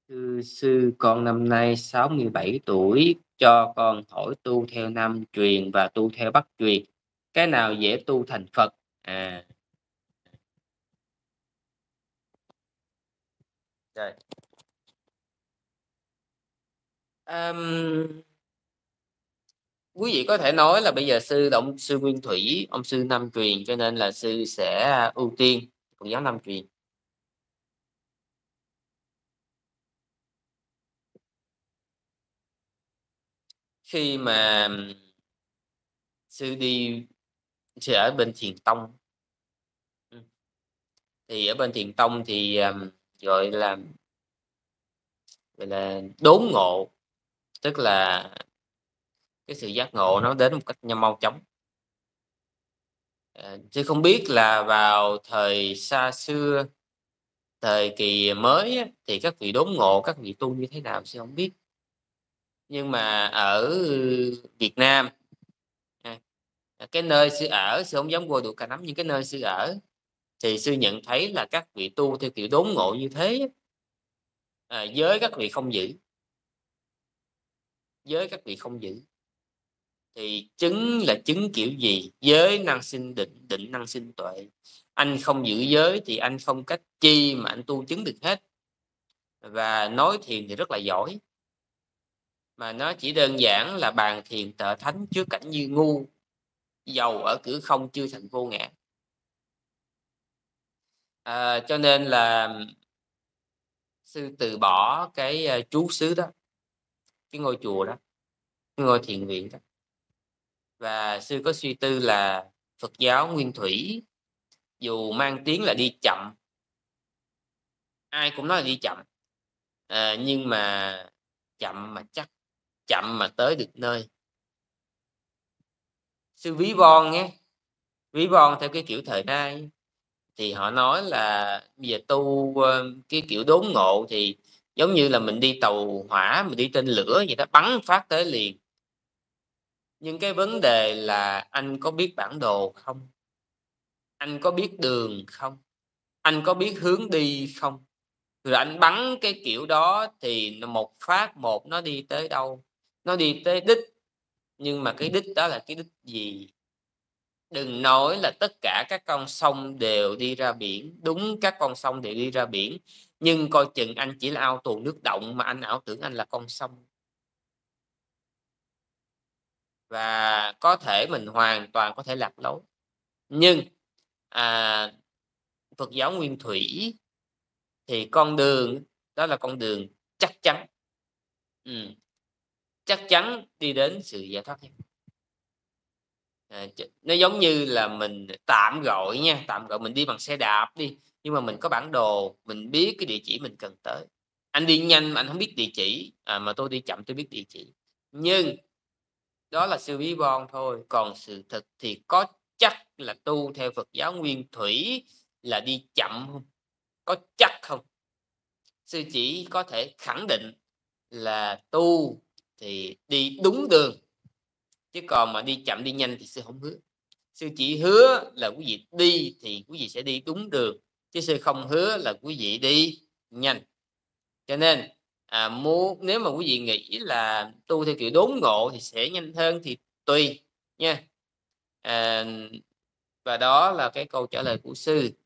Sư con năm nay 67 tuổi, cho con hỏi tu theo Nam truyền và tu theo Bắc truyền, cái nào dễ tu thành Phật? À, rồi. Ờm, Quý vị có thể nói là bây giờ sư là ông sư Nguyên Thủy, ông sư Nam truyền, cho nên là sư sẽ ưu tiên Phật giáo Nam truyền. Khi mà sư đi sư ở bên Thiền Tông, thì ở bên Thiền Tông thì gọi là đốn ngộ, tức là cái sự giác ngộ nó đến một cách nhanh mau chóng. Chứ không biết là vào thời xa xưa, thời kỳ mới á, thì các vị đốn ngộ, các vị tu như thế nào sư không biết. Nhưng mà ở Việt Nam, cái nơi sư ở, sư không dám vô đủ cả nắm, những cái nơi sư ở thì sư nhận thấy là các vị tu theo kiểu đốn ngộ như thế, giới các vị không giữ, giới các vị không giữ thì chứng là chứng kiểu gì? Giới năng sinh định, định năng sinh tuệ. Anh không giữ giới thì anh không cách chi mà anh tu chứng được hết. Và nói thiền thì rất là giỏi, mà nó chỉ đơn giản là bàn thiền tợ thánh trước cảnh như ngu, dầu ở cửa không chưa thành vô ngã. Cho nên là sư từ bỏ cái trú xứ đó, cái ngôi chùa đó, cái ngôi thiền viện đó. Và sư có suy tư là Phật giáo Nguyên Thủy dù mang tiếng là đi chậm, ai cũng nói là đi chậm, nhưng mà chậm mà chắc, chậm mà tới được nơi. Sư ví von nhé, ví von theo cái kiểu thời nay thì họ nói là bây giờ tu cái kiểu đốn ngộ thì giống như là mình đi tàu hỏa, mình đi tên lửa vậy đó, bắn phát tới liền. Nhưng cái vấn đề là anh có biết bản đồ không? Anh có biết đường không? Anh có biết hướng đi không? Rồi anh bắn cái kiểu đó thì một phát một nó đi tới đâu? Nó đi tới đích, nhưng mà cái đích đó là cái đích gì? Đừng nói là tất cả các con sông đều đi ra biển, đúng, các con sông đều đi ra biển, nhưng coi chừng anh chỉ là ao tù nước động mà anh ảo tưởng anh là con sông. Và có thể mình hoàn toàn có thể lạc lối, nhưng Phật giáo Nguyên Thủy thì con đường đó là con đường chắc chắn, chắc chắn đi đến sự giải thoát. Nó giống như là mình tạm gọi nha, tạm gọi mình đi bằng xe đạp đi, nhưng mà mình có bản đồ, mình biết cái địa chỉ mình cần tới. Anh đi nhanh mà anh không biết địa chỉ, mà tôi đi chậm tôi biết địa chỉ. Nhưng đó là sự ví von thôi, còn sự thực thì có chắc là tu theo Phật giáo Nguyên Thủy là đi chậm không? Có chắc không? Sư chỉ có thể khẳng định là tu thì đi đúng đường, chứ còn mà đi chậm đi nhanh thì sư không hứa. Sư chỉ hứa là quý vị đi thì quý vị sẽ đi đúng đường, chứ sư không hứa là quý vị đi nhanh. Cho nên nếu mà quý vị nghĩ là tu theo kiểu đốn ngộ thì sẽ nhanh hơn thì tùy nha. Và đó là cái câu trả lời của sư.